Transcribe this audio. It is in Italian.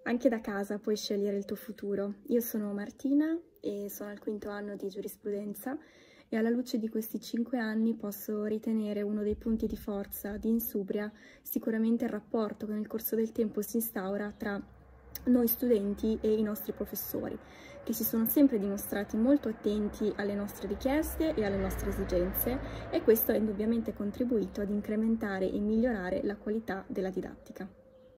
Anche da casa puoi scegliere il tuo futuro. Io sono Martina e sono al quinto anno di giurisprudenza e alla luce di questi 5 anni posso ritenere uno dei punti di forza di Insubria sicuramente il rapporto che nel corso del tempo si instaura tra noi studenti e i nostri professori, che si sono sempre dimostrati molto attenti alle nostre richieste e alle nostre esigenze, e questo ha indubbiamente contribuito ad incrementare e migliorare la qualità della didattica.